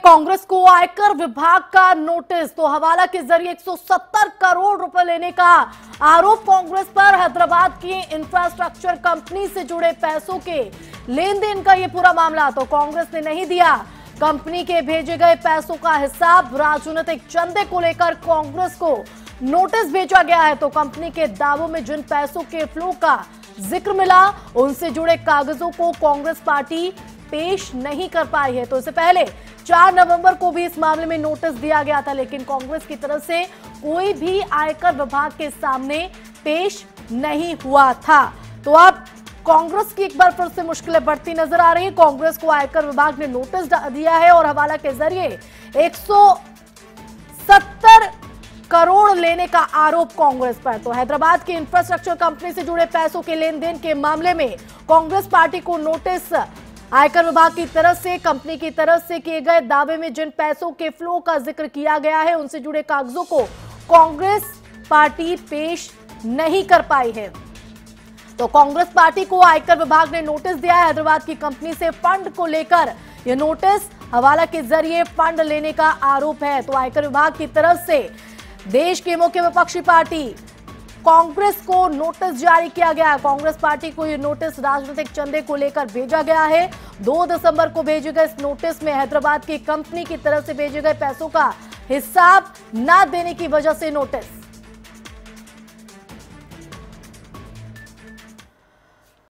कांग्रेस को आयकर विभाग का नोटिस। तो हवाला के जरिए 170 करोड़ रुपए लेने का आरोप कांग्रेस पर। हैदराबाद की इंफ्रास्ट्रक्चर कंपनी से जुड़े पैसों के लेन देन का यह पूरा मामला। तो कांग्रेस ने नहीं दिया कंपनी के भेजे गए पैसों का हिसाब। राजनीतिक चंदे को लेकर कांग्रेस को नोटिस भेजा गया है। तो कंपनी के दावों में जिन पैसों के फ्लो का जिक्र मिला, उनसे जुड़े कागजों को कांग्रेस पार्टी पेश नहीं कर पाई है। तो इससे पहले 4 नवंबर को भी इस मामले में नोटिस दिया गया था, लेकिन कांग्रेस की तरफ से कोई भी आयकर विभाग के सामने पेश नहीं हुआ था। तो अब कांग्रेस की एक बार फिर से मुश्किलें बढ़ती नजर आ रही है। कांग्रेस को आयकर विभाग ने नोटिस दिया है और हवाला के जरिए 170 करोड़ लेने का आरोप कांग्रेस पर। तो हैदराबाद की इंफ्रास्ट्रक्चर कंपनी से जुड़े पैसों के लेन देन के मामले में कांग्रेस पार्टी को नोटिस आयकर विभाग की तरफ से कंपनी की तरफ से किए गए दावे में जिन पैसों के फ्लो का जिक्र किया गया है, उनसे जुड़े कागजों को कांग्रेस पार्टी पेश नहीं कर पाई है। तो कांग्रेस पार्टी को आयकर विभाग ने नोटिस दिया है। हैदराबाद की कंपनी से फंड को लेकर यह नोटिस, हवाला के जरिए फंड लेने का आरोप है। तो आयकर विभाग की तरफ से देश की मुख्य विपक्षी पार्टी कांग्रेस को नोटिस जारी किया गया है। कांग्रेस पार्टी को यह नोटिस राजनीतिक चंदे को लेकर भेजा गया है। 2 दिसंबर को भेजे गए इस नोटिस में हैदराबाद की कंपनी की तरफ से भेजे गए पैसों का हिसाब न देने की वजह से नोटिस